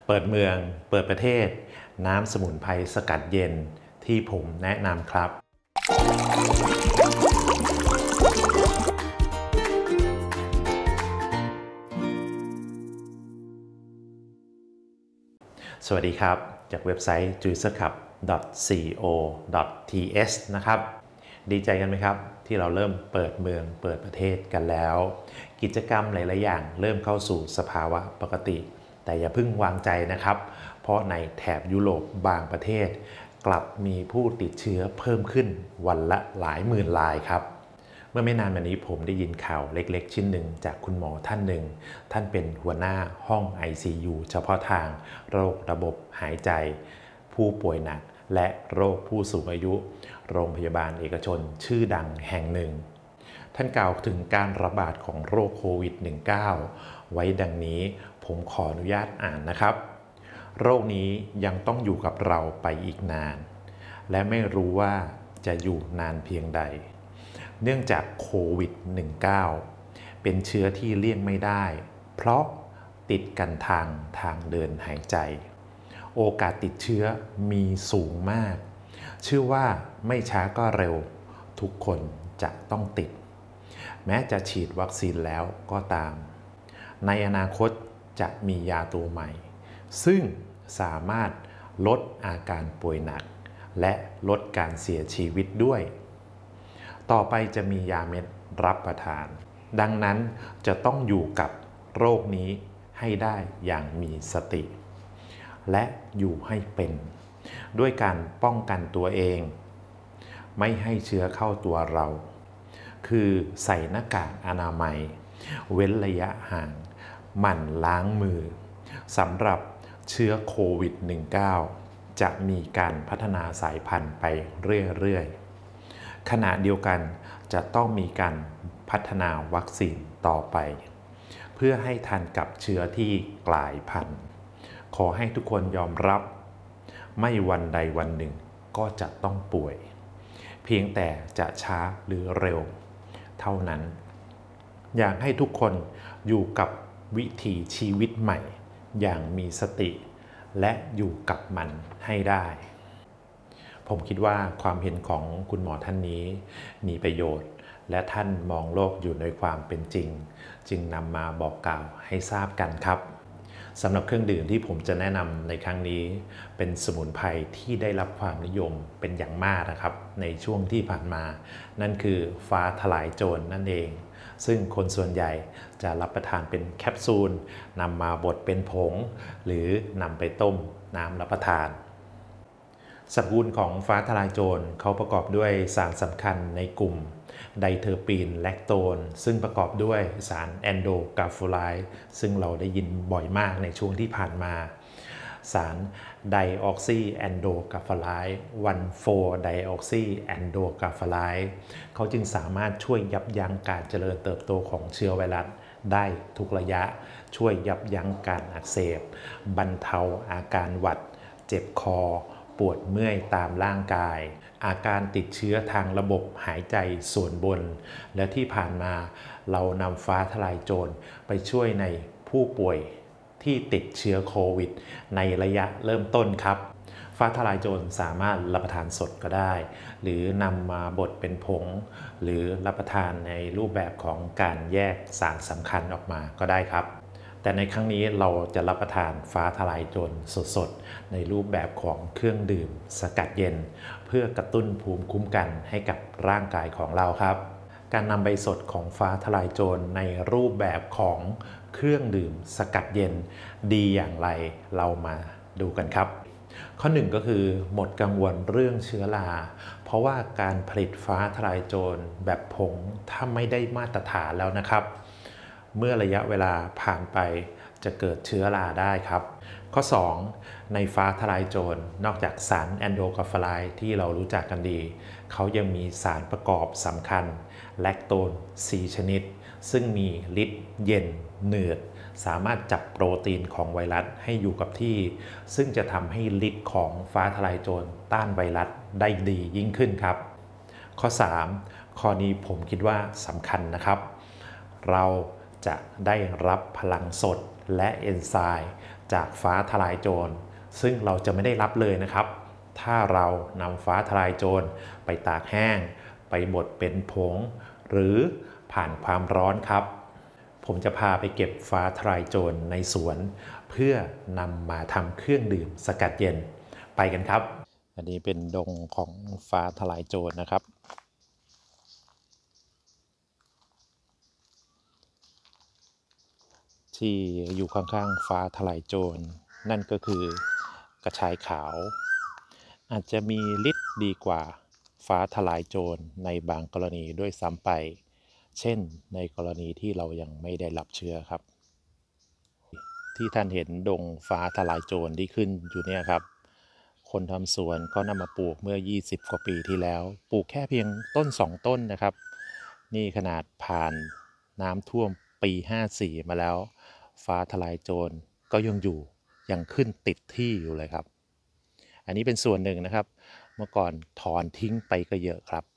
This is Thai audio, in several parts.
เปิดเมืองเปิดประเทศน้ำสมุนไพรสกัดเย็นที่ผมแนะนำครับสวัสดีครับจากเว็บไซต์ juicercup.co.th นะครับดีใจกันไหมครับที่เราเริ่มเปิดเมืองเปิดประเทศกันแล้วกิจกรรมหลายๆอย่างเริ่มเข้าสู่สภาวะปกติแต่อย่าเพิ่งวางใจนะครับเพราะในแถบยุโรปบางประเทศกลับมีผู้ติดเชื้อเพิ่มขึ้นวันละหลายหมื่นรายครับเมื่อไม่นานมานี้ผมได้ยินข่าวเล็กๆชิ้นหนึ่งจากคุณหมอท่านหนึ่งท่านเป็นหัวหน้าห้อง ICU เฉพาะทางโรคระบบหายใจผู้ป่วยหนักและโรคผู้สูงอายุโรงพยาบาลเอกชนชื่อดังแห่งหนึ่งท่านกล่าวถึงการระบาดของโรคโควิด -19 ไว้ดังนี้ผมขออนุญาตอ่านนะครับโรคนี้ยังต้องอยู่กับเราไปอีกนานและไม่รู้ว่าจะอยู่นานเพียงใดเนื่องจากโควิด -19 เป็นเชื้อที่เลี่ยงไม่ได้เพราะติดกันทางเดินหายใจโอกาสติดเชื้อมีสูงมากเชื่อว่าไม่ช้าก็เร็วทุกคนจะต้องติดแม้จะฉีดวัคซีนแล้วก็ตามในอนาคตจะมียาตัวใหม่ซึ่งสามารถลดอาการป่วยหนักและลดการเสียชีวิตด้วยต่อไปจะมียาเม็ดรับประทานดังนั้นจะต้องอยู่กับโรคนี้ให้ได้อย่างมีสติและอยู่ให้เป็นด้วยการป้องกันตัวเองไม่ให้เชื้อเข้าตัวเราคือใส่หน้ากากอนามัยเว้นระยะห่างหมั่นล้างมือสำหรับเชื้อโควิด -19 จะมีการพัฒนาสายพันธุ์ไปเรื่อยๆขณะเดียวกันจะต้องมีการพัฒนาวัคซีนต่อไปเพื่อให้ทันกับเชื้อที่กลายพันธุ์ขอให้ทุกคนยอมรับไม่วันใดวันหนึ่งก็จะต้องป่วยเพียงแต่จะช้าหรือเร็วเท่านั้นอยากให้ทุกคนอยู่กับวิถีชีวิตใหม่อย่างมีสติและอยู่กับมันให้ได้ผมคิดว่าความเห็นของคุณหมอท่านนี้มีประโยชน์และท่านมองโลกอยู่ในความเป็นจริงจึงนำมาบอกกล่าวให้ทราบกันครับสำหรับเครื่องดื่มที่ผมจะแนะนำในครั้งนี้เป็นสมุนไพรที่ได้รับความนิยมเป็นอย่างมากนะครับในช่วงที่ผ่านมานั่นคือฟ้าทลายโจรนั่นเองซึ่งคนส่วนใหญ่จะรับประทานเป็นแคปซูลนำมาบดเป็นผงหรือนำไปต้มน้ำรับประทานสรรพคุณของฟ้าทลายโจรเขาประกอบด้วยสารสำคัญในกลุ่มไดเทอร์ปีนแลคโตนซึ่งประกอบด้วยสารแอนโดกาโฟไลด์ซึ่งเราได้ยินบ่อยมากในช่วงที่ผ่านมาสารไดออกซีแอนโดกาโฟไลด์1,4 ไดออกซีแอนโดกาโฟไลด์เขาจึงสามารถช่วยยับยั้งการเจริญเติบโตของเชื้อไวรัสได้ทุกระยะช่วยยับยั้งการอักเสบบรรเทาอาการหวัดเจ็บคอปวดเมื่อยตามร่างกายอาการติดเชื้อทางระบบหายใจส่วนบนและที่ผ่านมาเรานำฟ้าทลายโจรไปช่วยในผู้ป่วยที่ติดเชื้อโควิดในระยะเริ่มต้นครับฟ้าทลายโจรสามารถรับประทานสดก็ได้หรือนำมาบดเป็นผงหรือรับประทานในรูปแบบของการแยกสารสำคัญออกมาก็ได้ครับแต่ในครั้งนี้เราจะรับประทานฟ้าทลายโจรสดๆในรูปแบบของเครื่องดื่มสกัดเย็นเพื่อกระตุ้นภูมิคุ้มกันให้กับร่างกายของเราครับการนำใบสดของฟ้าทลายโจรในรูปแบบของเครื่องดื่มสกัดเย็นดีอย่างไรเรามาดูกันครับข้อหนึ่งก็คือหมดกังวลเรื่องเชื้อราเพราะว่าการผลิตฟ้าทลายโจรแบบผงถ้าไม่ได้มาตรฐานแล้วนะครับเมื่อระยะเวลาผ่านไปจะเกิดเชื้อราได้ครับข้อ2ในฟ้าทลายโจรนอกจากสารแอนโดกาโฟไลด์ที่เรารู้จักกันดีเขายังมีสารประกอบสำคัญแลคโตน4ชนิดซึ่งมีฤทธิ์เย็นหนืดสามารถจับโปรตีนของไวรัสให้อยู่กับที่ซึ่งจะทำให้ฤทธิ์ของฟ้าทลายโจรต้านไวรัสได้ดียิ่งขึ้นครับข้อ3ข้อนี้ผมคิดว่าสำคัญนะครับเราจะได้รับพลังสดและเอนไซม์จากฟ้าทลายโจรซึ่งเราจะไม่ได้รับเลยนะครับถ้าเรานำฟ้าทลายโจรไปตากแห้งไปบดเป็นผงหรือผ่านความร้อนครับผมจะพาไปเก็บฟ้าทลายโจรในสวนเพื่อนำมาทำเครื่องดื่มสกัดเย็นไปกันครับอันนี้เป็นดงของฟ้าทลายโจรนะครับที่อยู่ข้างๆฟ้าทลายโจรนั่นก็คือกระชายขาวอาจจะมีฤทธิ์ดีกว่าฟ้าทลายโจรในบางกรณีด้วยซ้ำไปเช่นในกรณีที่เรายังไม่ได้รับเชื้อครับที่ท่านเห็นดงฟ้าทลายโจรที่ขึ้นอยู่เนี่ยครับคนทำสวนก็นำมาปลูกเมื่อ20กว่าปีที่แล้วปลูกแค่เพียงต้น2ต้นนะครับนี่ขนาดผ่านน้ำท่วมปี54มาแล้วฟ้าทลายโจรก็ยังอยู่ยังขึ้นติดที่อยู่เลยครับอันนี้เป็นส่วนหนึ่งนะครับเมื่อก่อนถอนทิ้งไปก็เยอะครับ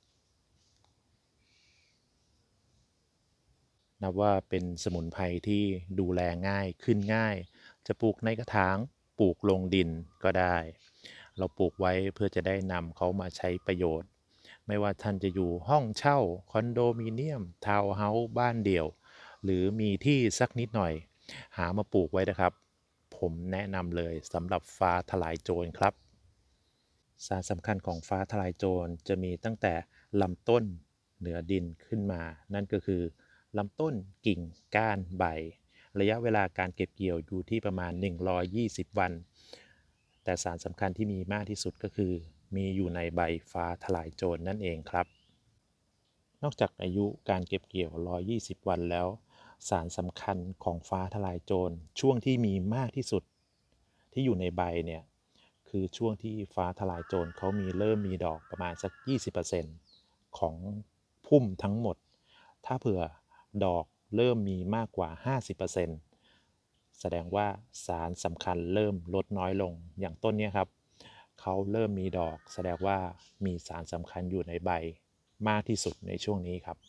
นับว่าเป็นสมุนไพรที่ดูแลง่ายขึ้นง่ายจะปลูกในกระถางปลูกลงดินก็ได้เราปลูกไว้เพื่อจะได้นำเขามาใช้ประโยชน์ไม่ว่าท่านจะอยู่ห้องเช่าคอนโดมิเนียมทาวน์เฮาส์บ้านเดี่ยวหรือมีที่สักนิดหน่อยหามาปลูกไว้นะครับผมแนะนำเลยสำหรับฟ้าทลายโจรครับสารสำคัญของฟ้าทลายโจรจะมีตั้งแต่ลำต้นเหนือดินขึ้นมานั่นก็คือลำต้นกิ่งก้านใบระยะเวลาการเก็บเกี่ยวอยู่ที่ประมาณ120วันแต่สารสำคัญที่มีมากที่สุดก็คือมีอยู่ในใบฟ้าทลายโจรนั่นเองครับนอกจากอายุการเก็บเกี่ยว120วันแล้วสารสำคัญของฟ้าทลายโจรช่วงที่มีมากที่สุดที่อยู่ในใบเนี่ยคือช่วงที่ฟ้าทลายโจรเขาเริ่มมีดอกประมาณสัก 20% ของพุ่มทั้งหมดถ้าเผื่อดอกเริ่มมีมากกว่า 50% แสดงว่าสารสำคัญเริ่มลดน้อยลงอย่างต้นนี้ครับเขาเริ่มมีดอกแสดงว่ามีสารสำคัญอยู่ในใบมากที่สุดในช่วงนี้ครับ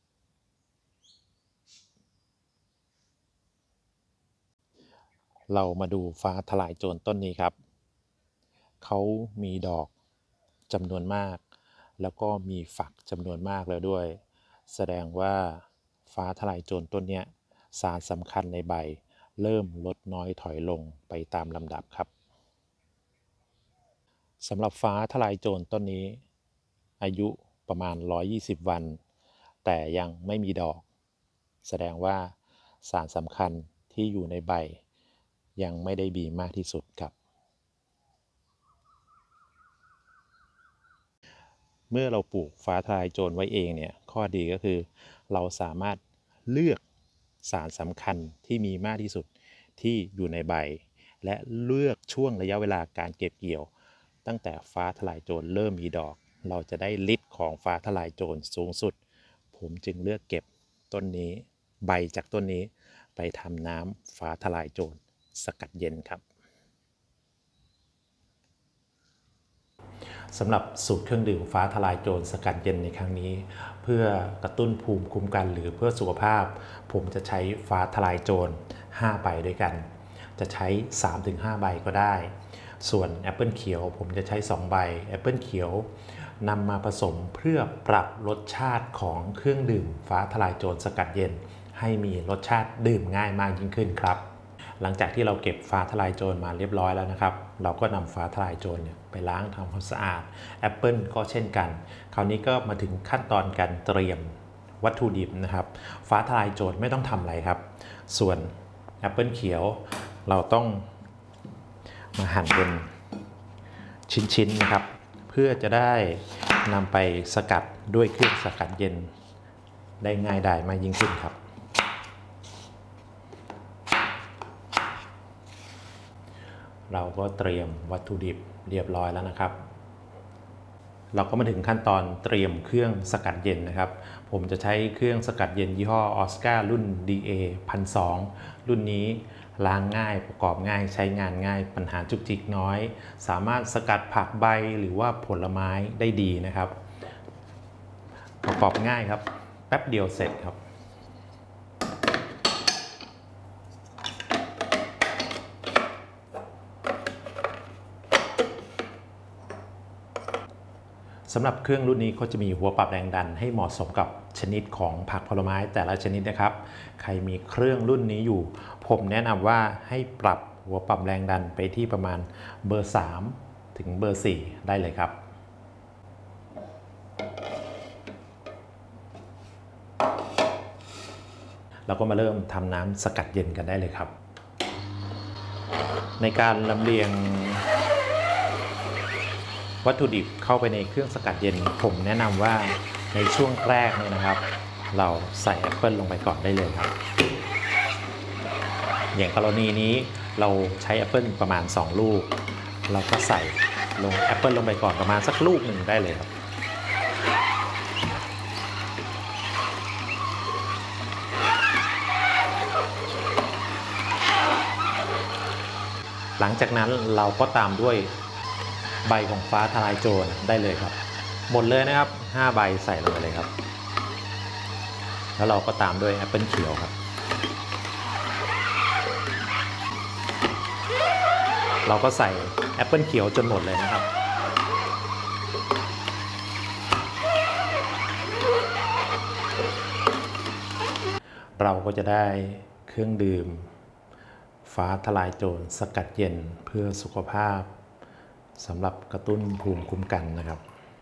เรามาดูฟ้าทลายโจรต้นนี้ครับเขามีดอกจำนวนมากแล้วก็มีฝักจำนวนมากแล้วด้วยแสดงว่าฟ้าทลายโจรต้นนี้สารสำคัญในใบเริ่มลดน้อยถอยลงไปตามลำดับครับสำหรับฟ้าทลายโจรต้นนี้อายุประมาณ120วันแต่ยังไม่มีดอกแสดงว่าสารสำคัญที่อยู่ในใบยังไม่ได้มีมากที่สุดครับเมื่อเราปลูกฟ้าทลายโจรไว้เองเนี่ยข้อดีก็คือเราสามารถเลือกสารสำคัญที่มีมากที่สุดที่อยู่ในใบและเลือกช่วงระยะเวลาการเก็บเกี่ยวตั้งแต่ฟ้าทลายโจรเริ่มมีดอกเราจะได้ฤทธิ์ของฟ้าทลายโจรสูงสุดผมจึงเลือกเก็บต้นนี้ใบจากต้นนี้ไปทำน้ำฟ้าทลายโจรสกัดเย็นครับสำหรับสูตรเครื่องดื่มฟ้าทลายโจรสกัดเย็นในครั้งนี้เพื่อกระตุ้นภูมิคุ้มกันหรือเพื่อสุขภาพผมจะใช้ฟ้าทลายโจร5ใบด้วยกันจะใช้ 3-5 ใบก็ได้ส่วนแอปเปิลเขียวผมจะใช้2ใบแอปเปิลเขียวนำมาผสมเพื่อปรับรสชาติของเครื่องดื่มฟ้าทลายโจรสกัดเย็นให้มีรสชาติดื่มง่ายมากยิ่งขึ้นครับหลังจากที่เราเก็บฟ้าทลายโจรมาเรียบร้อยแล้วนะครับเราก็นำฟ้าทลายโจรไปล้างทำความสะอาดแอปเปิลก็เช่นกันคราวนี้ก็มาถึงขั้นตอนการเตรียมวัตถุดิบนะครับฟ้าทลายโจรไม่ต้องทำอะไรครับส่วนแอปเปิลเขียวเราต้องมาหั่นเป็นชิ้นๆนะครับเพื่อจะได้นำไปสกัดด้วยเครื่องสกัดเย็นได้ง่ายดายมากยิ่งขึ้นครับเราก็เตรียมวัตถุดิบเรียบร้อยแล้วนะครับเราก็มาถึงขั้นตอนเตรียมเครื่องสกัดเย็นนะครับผมจะใช้เครื่องสกัดเย็นยี่ห้อออสการ์รุ่น DA 1200รุ่นนี้ล้างง่ายประกอบง่ายใช้งานง่ายปัญหาจุกจิกน้อยสามารถสกัดผักใบหรือว่าผลไม้ได้ดีนะครับประกอบง่ายครับแป๊บเดียวเสร็จครับสำหรับเครื่องรุ่นนี้ก็จะมีหัวปรับแรงดันให้เหมาะสมกับชนิดของผักผลไม้แต่ละชนิดนะครับใครมีเครื่องรุ่นนี้อยู่ผมแนะนำว่าให้ปรับหัวปรับแรงดันไปที่ประมาณเบอร์3ถึงเบอร์4ได้เลยครับเราก็มาเริ่มทำน้ำสกัดเย็นกันได้เลยครับในการลำเลียงวัตถุดิบเข้าไปในเครื่องสกัดเย็นผมแนะนำว่าในช่วงแรกเนี่ยนะครับเราใส่แอปเปิลลงไปก่อนได้เลยครับอย่างกรณีนี้เราใช้แอปเปิลประมาณ2ลูกเราก็ใส่ลงแอปเปิลลงไปก่อนประมาณสักลูกหนึ่งได้เลยครับหลังจากนั้นเราก็ตามด้วยใบของฟ้าทลายโจรได้เลยครับหมดเลยนะครับ5ใบใส่ลงไปเลยครับแล้วเราก็ตามด้วยแอปเปิลเขียวครับเราก็ใส่แอปเปิลเขียวจนหมดเลยนะครับเราก็จะได้เครื่องดื่มฟ้าทลายโจรสกัดเย็นเพื่อสุขภาพสำหรับกระตุ้นภูมิคุ้มกันนะครับ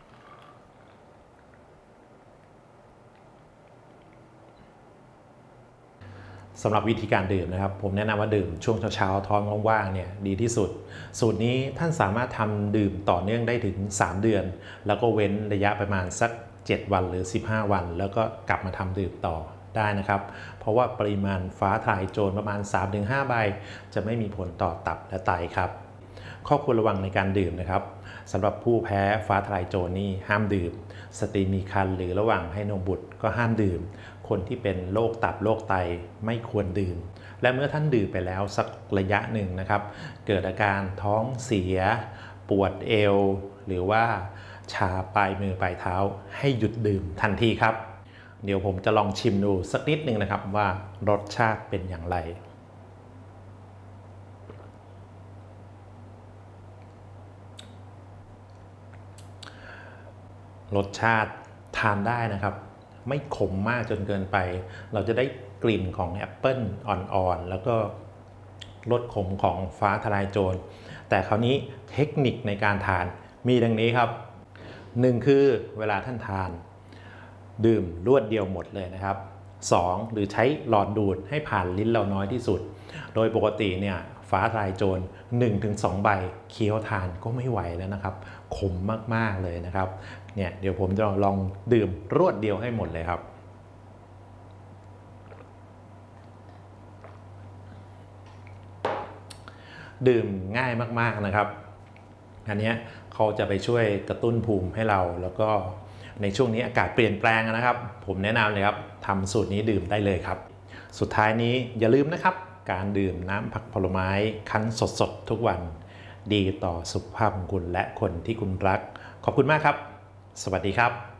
สำหรับวิธีการดื่มนะครับผมแนะนำว่าดื่มช่วงเช้าๆท้องว่างๆเนี่ยดีที่สุดสูตรนี้ท่านสามารถทำดื่มต่อเนื่องได้ถึง3เดือนแล้วก็เว้นระยะประมาณสัก7วันหรือ15วันแล้วก็กลับมาทำดื่มต่อได้นะครับเพราะว่าปริมาณฟ้าทลายโจรประมาณ 3-5 ใบจะไม่มีผลต่อตับและไตครับข้อควรระวังในการดื่มนะครับสำหรับผู้แพ้ฟ้าทลายโจรนี่ห้ามดื่มสตรีมีครรภ์หรือระหว่างให้นมบุตรก็ห้ามดื่มคนที่เป็นโรคตับโรคไตไม่ควรดื่มและเมื่อท่านดื่มไปแล้วสักระยะหนึ่งนะครับเกิดอาการท้องเสียปวดเอวหรือว่าชาปลายมือปลายเท้าให้หยุดดื่มทันทีครับเดี๋ยวผมจะลองชิมดูสักนิดหนึ่งนะครับว่ารสชาติเป็นอย่างไรรสชาติทานได้นะครับไม่ขมมากจนเกินไปเราจะได้กลิ่นของแอปเปิ้ลอ่อนๆแล้วก็รสขมของฟ้าทลายโจรแต่คราวนี้เทคนิคในการทานมีดังนี้ครับ1คือเวลาท่านทานดื่มรวดเดียวหมดเลยนะครับ2หรือใช้หลอดดูดให้ผ่านลิ้นเราน้อยที่สุดโดยปกติเนี่ยฟ้าทลายโจร 1-2 ใบเคี้ยวทานก็ไม่ไหวแล้วนะครับขมมากๆเลยนะครับเนี่ยเดี๋ยวผมจะลองดื่มรวดเดียวให้หมดเลยครับดื่มง่ายมากๆนะครับอันนี้เขาจะไปช่วยกระตุ้นภูมิให้เราแล้วก็ในช่วงนี้อากาศเปลี่ยนแปลงนะครับผมแนะนำเลยครับทำสูตรนี้ดื่มได้เลยครับสุดท้ายนี้อย่าลืมนะครับการดื่มน้ำผักผลไม้คั้นสดๆทุกวันดีต่อสุขภาพของคุณและคนที่คุณรักขอบคุณมากครับสวัสดีครับ